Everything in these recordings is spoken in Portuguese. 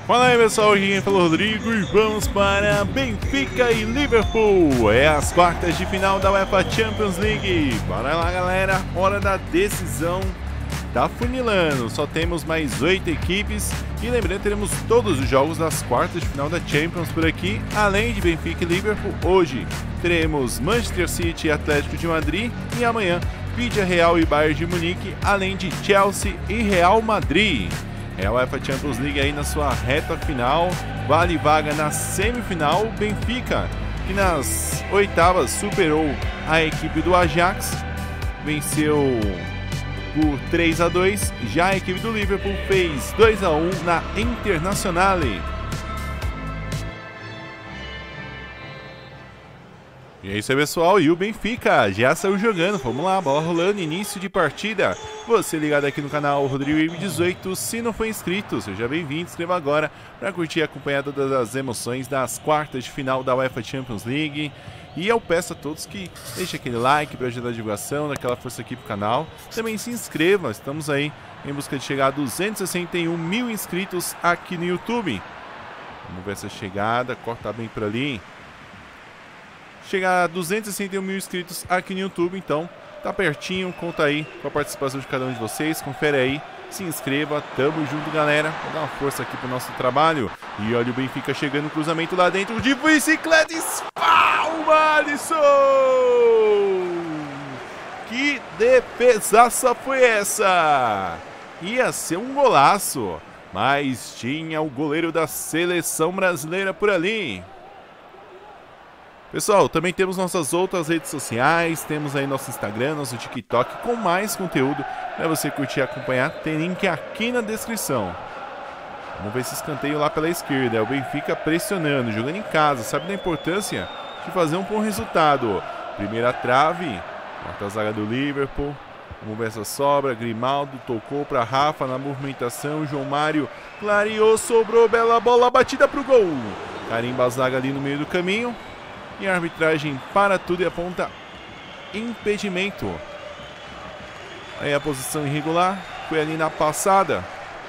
Fala aí pessoal, aqui quem falou Rodrigo e vamos para Benfica e Liverpool. É as quartas de final da UEFA Champions League. Bora lá galera, hora da decisão. Tá funilando, só temos mais 8 equipes. E lembrando, teremos todos os jogos das quartas de final da Champions por aqui. Além de Benfica e Liverpool, hoje teremos Manchester City e Atlético de Madrid. E amanhã, Villarreal e Bayern de Munique, além de Chelsea e Real Madrid. É a UEFA Champions League aí na sua reta final, vale vaga na semifinal. Benfica, que nas oitavas superou a equipe do Ajax, venceu por 3-2, já a equipe do Liverpool fez 2-1 na Internazionale. E é isso aí pessoal, e o Benfica já saiu jogando, vamos lá, bola rolando, início de partida. Você ligado aqui no canal Rodrigo 18, se não for inscrito, seja bem-vindo, inscreva agora para curtir e acompanhar todas as emoções das quartas de final da UEFA Champions League. E eu peço a todos que deixem aquele like para ajudar a divulgação, daquela força aqui pro canal. Também se inscreva, estamos aí em busca de chegar a 261 mil inscritos aqui no YouTube. Vamos ver essa chegada, corta bem por ali. Chegar a 261 mil inscritos aqui no YouTube, então tá pertinho, conta aí com a participação de cada um de vocês, confere aí, se inscreva, tamo junto galera, vou dar uma força aqui pro nosso trabalho. E olha o Benfica chegando, cruzamento lá dentro de bicicleta, espalma Alisson! Que defesaça foi essa? Ia ser um golaço, mas tinha o goleiro da seleção brasileira por ali. Pessoal, também temos nossas outras redes sociais, temos aí nosso Instagram, nosso TikTok com mais conteúdo para você curtir e acompanhar, tem link aqui na descrição. Vamos ver esse escanteio lá pela esquerda, é o Benfica pressionando, jogando em casa, sabe da importância de fazer um bom resultado. Primeira trave, corta a zaga do Liverpool, vamos ver essa sobra, Grimaldo tocou para Rafa na movimentação, João Mário clareou, sobrou, bela bola, batida para o gol. Carimba a zaga ali no meio do caminho. E a arbitragem para tudo e aponta impedimento. Aí a posição irregular, foi ali na passada.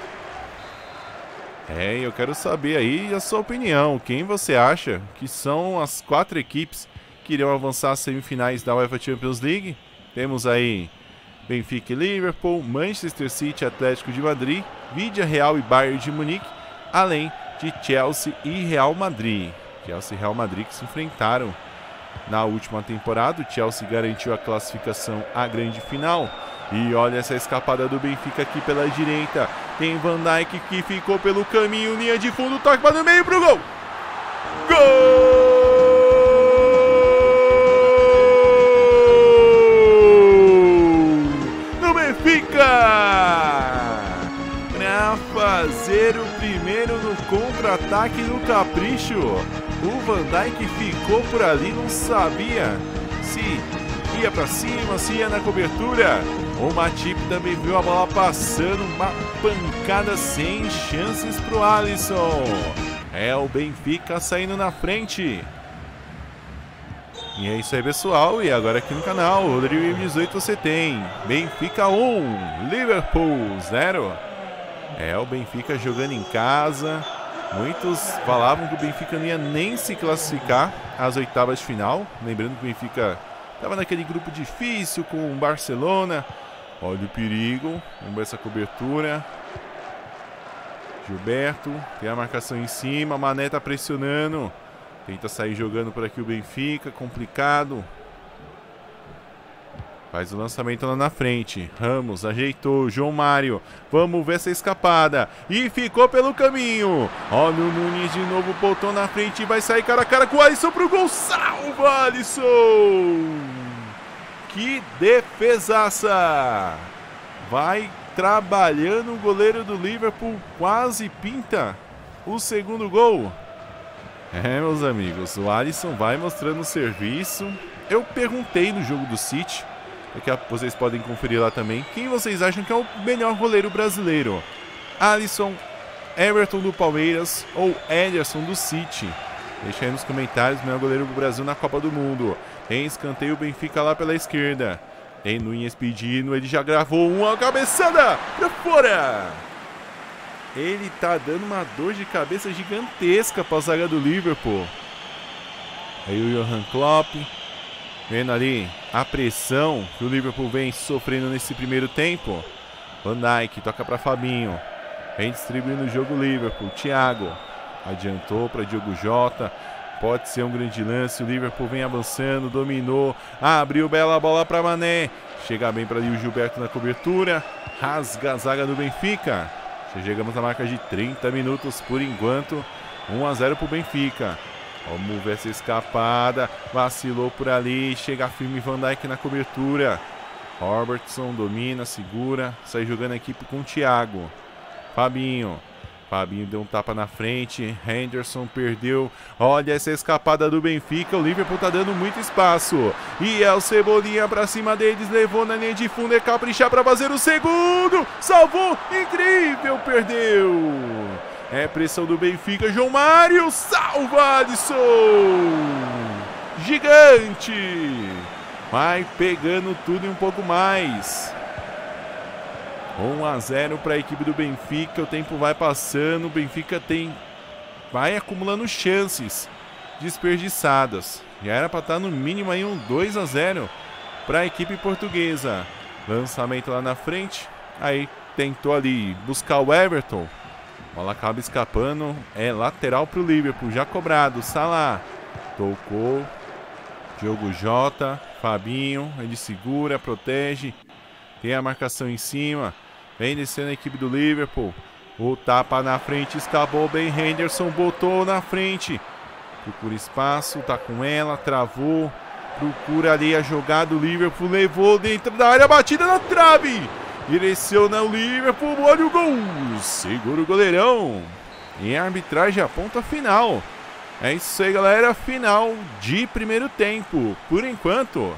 Eu quero saber aí a sua opinião. Quem você acha que são as 4 equipes que irão avançar às semifinais da UEFA Champions League? Temos aí Benfica e Liverpool, Manchester City, Atlético de Madrid, Villarreal e Bayern de Munique, além de Chelsea e Real Madrid. Chelsea e Real Madrid que se enfrentaram na última temporada. O Chelsea garantiu a classificação à grande final. E olha essa escapada do Benfica aqui pela direita. Tem Van Dijk que ficou pelo caminho, linha de fundo, toque para o meio pro gol. Gol! Do Benfica! Para fazer o primeiro no contra-ataque no capricho. O Van Dijk ficou por ali, não sabia se ia para cima, se ia na cobertura. O Matip também viu a bola passando, uma pancada sem chances para o Alisson. É o Benfica saindo na frente. E é isso aí pessoal, e agora aqui no canal Rodrigo 18 você tem Benfica 1, Liverpool 0. É o Benfica jogando em casa. Muitos falavam que o Benfica não ia nem se classificar às oitavas de final. Lembrando que o Benfica estava naquele grupo difícil com o Barcelona. Olha o perigo. Vamos ver essa cobertura. Gilberto. Tem a marcação em cima. Mané tá pressionando. Tenta sair jogando por aqui o Benfica. Complicado. Faz o lançamento lá na frente. Ramos ajeitou. João Mário. Vamos ver essa escapada. E ficou pelo caminho. Olha o Nunes de novo. Botou na frente. E vai sair cara a cara com o Alisson pro gol. Salva, Alisson! Que defesaça! Vai trabalhando o goleiro do Liverpool. Quase pinta o segundo gol. Meus amigos. O Alisson vai mostrando o serviço. Eu perguntei no jogo do City. Que vocês podem conferir lá também. Quem vocês acham que é o melhor goleiro brasileiro? Alisson, Everton do Palmeiras ou Ederson do City? Deixa aí nos comentários. Melhor goleiro do Brasil na Copa do Mundo. Tem escanteio, Benfica lá pela esquerda. Tem Nunes pedindo. Ele já gravou uma cabeçada pra fora. Ele tá dando uma dor de cabeça gigantesca pra zaga do Liverpool. Aí o Johan Klopp, vendo ali a pressão que o Liverpool vem sofrendo nesse primeiro tempo. Van Dijk toca para Fabinho. Vem distribuindo o jogo Liverpool. Thiago adiantou para Diogo Jota. Pode ser um grande lance. O Liverpool vem avançando, dominou. Abriu bela bola para Mané. Chega bem para ali o Gilberto na cobertura. Rasga a zaga do Benfica. Chegamos na marca de 30 minutos por enquanto. 1-0 para o Benfica. Vamos ver essa escapada. Vacilou por ali. Chega firme Van Dijk na cobertura. Robertson domina, segura. Sai jogando a equipe com o Thiago. Fabinho deu um tapa na frente. Henderson perdeu. Olha essa escapada do Benfica. O Liverpool tá dando muito espaço. E é o Cebolinha pra cima deles. Levou na linha de fundo. É caprichar pra fazer o segundo. Salvou. Incrível. Perdeu. É pressão do Benfica. João Mário. Salva, Alisson. Gigante. Vai pegando tudo e um pouco mais. 1-0 para a equipe do Benfica. O tempo vai passando. O Benfica vai acumulando chances desperdiçadas. Já era para estar no mínimo aí um 2-0 para a equipe portuguesa. Lançamento lá na frente. Aí tentou ali buscar o Everton. A bola acaba escapando. É lateral para o Liverpool. Já cobrado. Salah tocou. Diogo Jota. Fabinho. Ele segura, protege. Tem a marcação em cima. Vem descendo a equipe do Liverpool. O tapa na frente. Escapou bem. Henderson botou na frente. Procura espaço. Tá com ela. Travou. Procura ali a jogada. O Liverpool levou dentro da área. Batida na trave. Direciona o Liverpool. Olha o gol. Segura o goleirão. E a arbitragem aponta final. É isso aí, galera. Final de primeiro tempo. Por enquanto.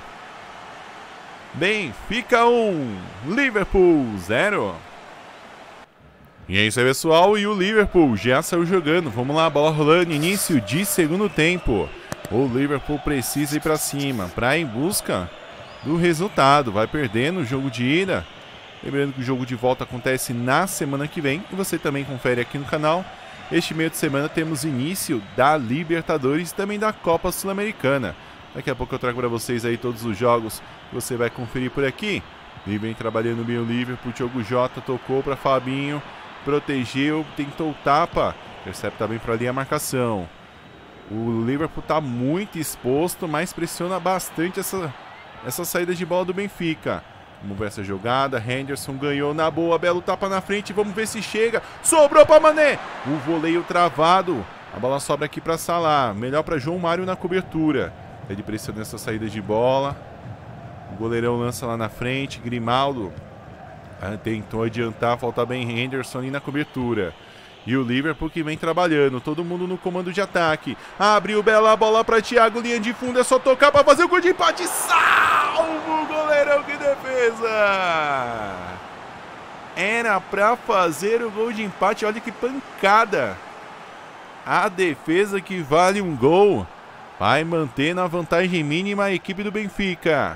Benfica 1, Liverpool 0. E é isso aí, pessoal. E o Liverpool já saiu jogando. Vamos lá, bola rolando. Início de segundo tempo. O Liverpool precisa ir para cima para ir em busca do resultado. Vai perdendo o jogo de ida. Lembrando que o jogo de volta acontece na semana que vem. E você também confere aqui no canal. Este meio de semana temos início da Libertadores e também da Copa Sul-Americana. Daqui a pouco eu trago para vocês aí todos os jogos que você vai conferir por aqui. E vem trabalhando bem o Liverpool. Diogo Jota tocou para Fabinho. Protegeu, tentou o tapa. Intercepta bem para ali a marcação. O Liverpool está muito exposto, mas pressiona bastante essa saída de bola do Benfica. Vamos ver essa jogada. Henderson ganhou na boa. Belo tapa na frente. Vamos ver se chega. Sobrou para Mané. O voleio travado. A bola sobra aqui para Salah. Melhor para João Mário na cobertura. Ele pressiona essa saída de bola. O goleirão lança lá na frente. Grimaldo tentou adiantar. Falta bem Henderson ali na cobertura. E o Liverpool que vem trabalhando. Todo mundo no comando de ataque. Abriu bela bola para Thiago. Linha de fundo. É só tocar para fazer o gol de empate. Salvo! Goleirão, que defesa! Era para fazer o gol de empate. Olha que pancada. A defesa que vale um gol. Vai manter na vantagem mínima a equipe do Benfica.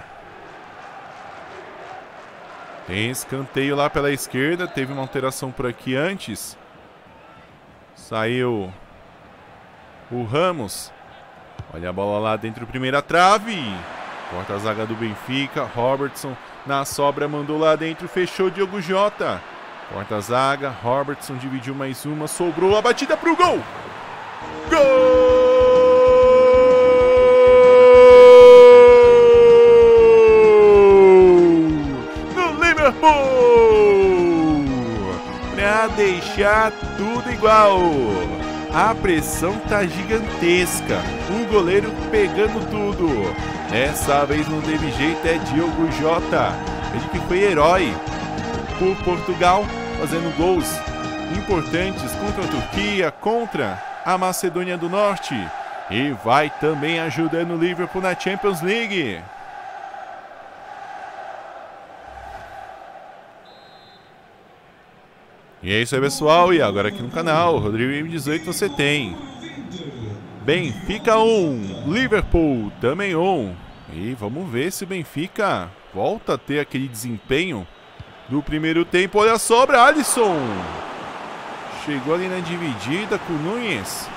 Tem escanteio lá pela esquerda. Teve uma alteração por aqui antes. Saiu o Ramos. Olha a bola lá dentro, primeira trave. Corta a zaga do Benfica. Robertson na sobra mandou lá dentro. Fechou Diogo Jota. Corta a zaga. Robertson dividiu mais uma. Sobrou a batida pro gol. Gol! Para deixar tudo igual. A pressão tá gigantesca. O goleiro pegando tudo. Dessa vez não teve jeito, é Diogo Jota. Ele que foi herói por Portugal, fazendo gols importantes contra a Turquia, contra a Macedônia do Norte. E vai também ajudando o Liverpool na Champions League. E é isso aí, pessoal. E agora aqui no canal, Rodrigo M18, você tem Benfica 1, Liverpool também 1. E vamos ver se o Benfica volta a ter aquele desempenho do primeiro tempo. Olha a sobra, Alisson. chegou ali na dividida com o Nunes.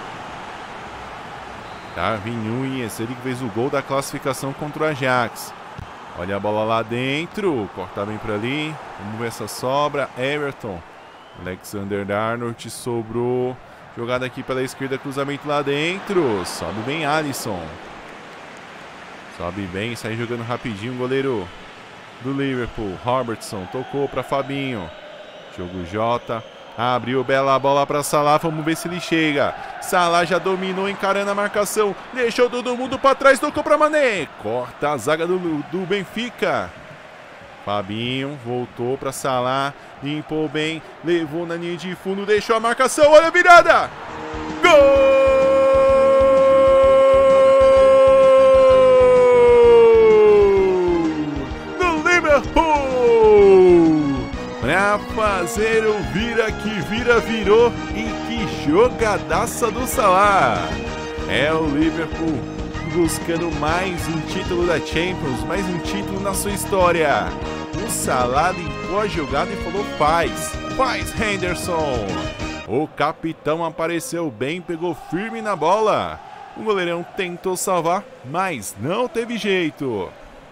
Darwin Nunes, ele que fez o gol da classificação contra o Ajax. Olha a bola lá dentro, corta bem para ali. Vamos ver essa sobra. Everton, Alexander-Arnold sobrou. Jogada aqui pela esquerda, cruzamento lá dentro. Sobe bem Alisson. Sobe bem, sai jogando rapidinho o goleiro do Liverpool. Robertson tocou para Fabinho. Diogo Jota. Abriu bela bola para Salah, vamos ver se ele chega. Salah já dominou, encarando a marcação. Deixou todo mundo para trás, tocou para Mané. Corta a zaga do Benfica. Fabinho voltou para Salah, limpou bem, levou na linha de fundo, deixou a marcação, olha a virada! Gol! Do Liverpool! Para fazer o vira que vira, virou, e que jogadaça do Salah! É o Liverpool buscando mais um título da Champions, mais um título na sua história. O Salah limpou a jogada e falou: faz Henderson. O capitão apareceu bem, pegou firme na bola. O goleirão tentou salvar, mas não teve jeito.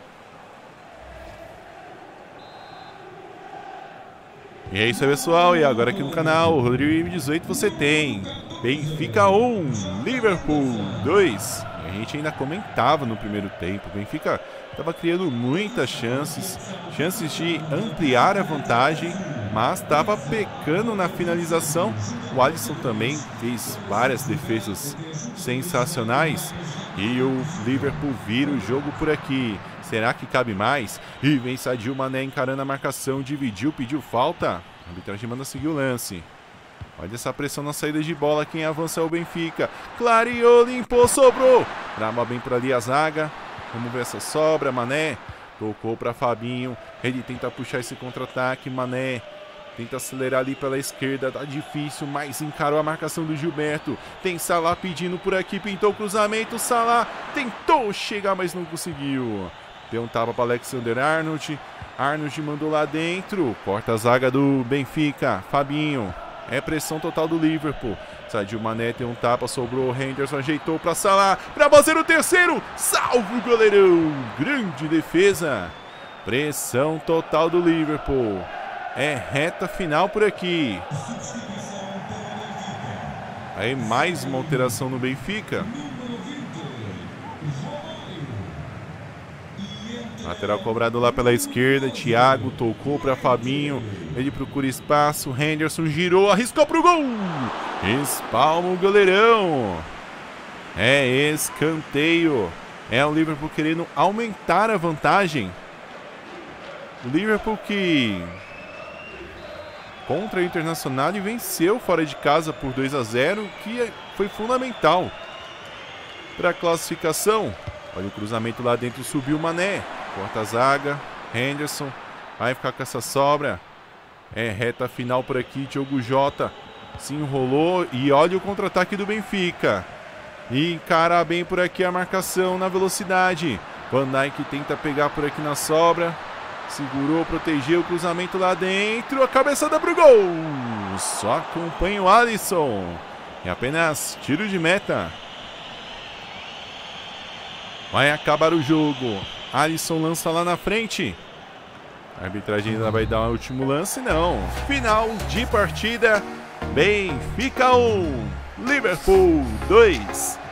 E é isso aí, pessoal, e agora aqui no canal Rodrigo 18 você tem Benfica 1, Liverpool 2. A gente ainda comentava no primeiro tempo, o Benfica estava criando muitas chances de ampliar a vantagem, mas estava pecando na finalização. O Alisson também fez várias defesas sensacionais e o Liverpool vira o jogo por aqui. Será que cabe mais? E vem Sadio Mané encarando a marcação, dividiu, pediu falta. A arbitragem manda seguir o lance. Olha essa pressão na saída de bola, quem avança é o Benfica. Clareou, limpou, sobrou. Trava bem por ali a zaga. Vamos ver essa sobra, Mané. Tocou para Fabinho. Ele tenta puxar esse contra-ataque, Mané. Tenta acelerar ali pela esquerda, tá difícil, mas encarou a marcação do Gilberto. Tem Salah pedindo por aqui, pintou o cruzamento. Salah tentou chegar, mas não conseguiu. Deu um tapa para Alexander-Arnold. Arnold mandou lá dentro. Corta a zaga do Benfica. Fabinho. É pressão total do Liverpool. Sadio Mané tem um tapa, sobrou. Henderson ajeitou para Salah. Para fazer o terceiro. Salve o goleirão. Grande defesa. Pressão total do Liverpool. É reta final por aqui. Aí mais uma alteração no Benfica. Lateral cobrado lá pela esquerda. Thiago tocou para Fabinho. Ele procura espaço. Henderson girou, arriscou para o gol. Espalma o goleirão. É escanteio. É o Liverpool querendo aumentar a vantagem. O Liverpool que contra o Internacional e venceu fora de casa por 2-0, que foi fundamental para a classificação. Olha o cruzamento lá dentro, subiu o Mané. Corta a zaga, Henderson vai ficar com essa sobra. É reta final por aqui, Diogo Jota se enrolou e olha o contra-ataque do Benfica. E encara bem por aqui a marcação na velocidade. Van Dijk tenta pegar por aqui na sobra. Segurou, protegeu o cruzamento lá dentro. A cabeçada pro gol. Só acompanha o Alisson. E apenas tiro de meta. Vai acabar o jogo. Alisson lança lá na frente. A arbitragem ainda vai dar um último lance, não. Final de partida. Benfica 1, Liverpool 2.